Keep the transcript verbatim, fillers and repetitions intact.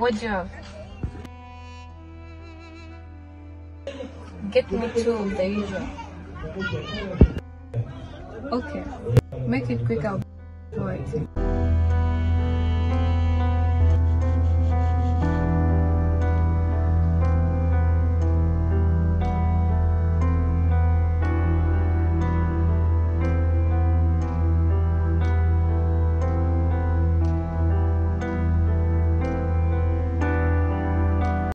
What do you have? Get me two of the usual. Okay. Make it quick, I'll do it.